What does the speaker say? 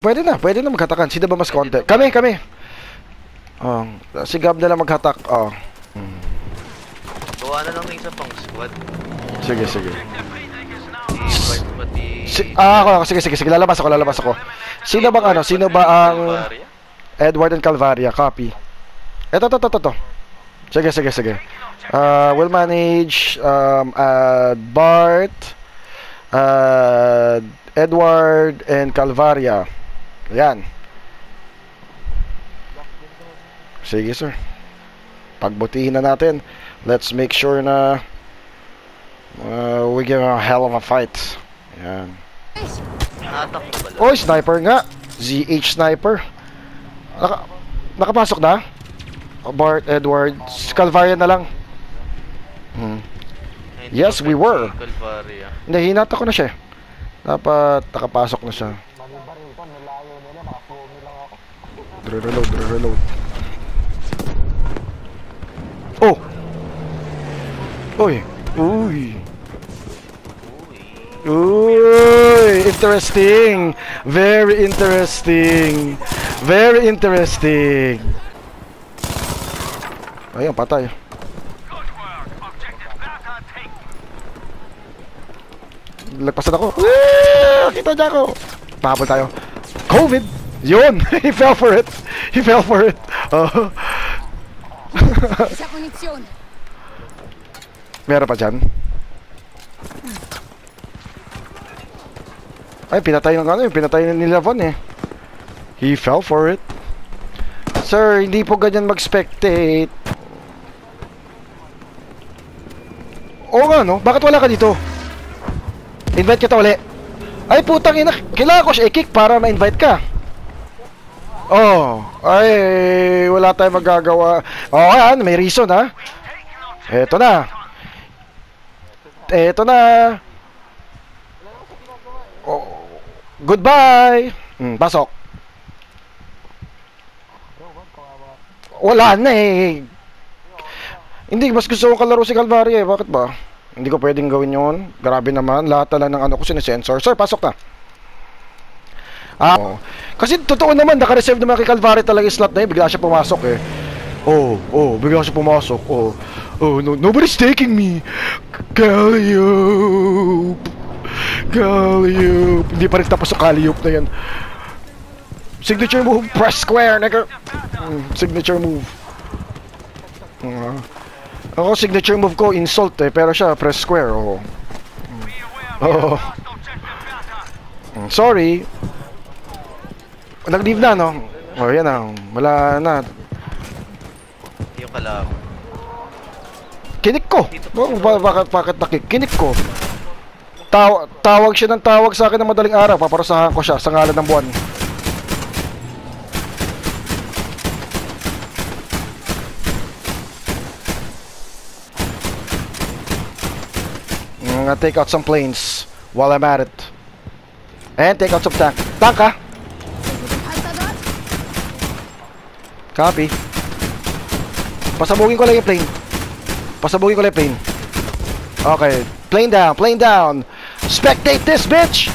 Pwede na maghatakan. Sino ba mas konti? Kami. Oh, si Gab na lang maghatak. Oh. Gawa na lang ng isa pang squad. Sige. Sige. Lalabas ako. Sino bang Sino ba ang Edward and Calvaria? Copy. Ito. Sige. We'll manage Bart, Edward and Calvaria. Ayan. Sige, sir. Pagbutihin na natin. Let's make sure na we give a hell of a fight. Ayan. Oy, sniper nga. ZH sniper. Nakapasok na? Bart, Edward, Calvaria na lang. Yes, we were. Hindi, hinata ko na siya. Dapat nakapasok na siya. Reload. Oh! Uy! Interesting! Very interesting! Ayun, patay. Lagpasan ako. Kita niya ako. Pahabol tayo. COVID! Yun! He fell for it! Oh. Meron pa dyan? Ay, pinatay nila Von eh. He fell for it. Sir, hindi po ganyan mag-spectate. Oo nga, no? Bakit wala ka dito? Invite kita uli. Ay, putang ina. Kailangan ko siya i-kick para ma-invite ka. Oh, ay, wala tayong magagawa. Oh, yan, may reason, ha? Eto na. Oh, goodbye. Pasok. Wala na eh. Hindi, mas gusto ko kalaro si Calvaria eh. Bakit ba? Hindi ko pwedeng gawin yun. Grabe naman. Lahat na lang ng ko sinesensor. Sir, pasok na. Kasi totoo naman, naka-reserve naman kay Calvaria talaga yung slot na yun. Bigla siya pumasok eh. Bigla siya pumasok. No, nobody's taking me. Calliope. Hindi pa rin tapos sa Calliope na yan. Signature move, press square, nigga. Signature move. Ako, signature move ko, insult eh. Pero siya, press square. Sorry. Nag-leave na, no? Yan na. Wala na. Yung kalaban. Kinik ko. Bakit nakikinik ko? Tawag siya ng tawag sa akin ng madaling araw. Paparusahan ko siya sa ngalan ng buwan. I'm gonna take out some planes while I'm at it. And take out some tank. Tank, ha? Copy. Pasabugin ko lang yung plane. Okay. Plane down. Spectate this, bitch!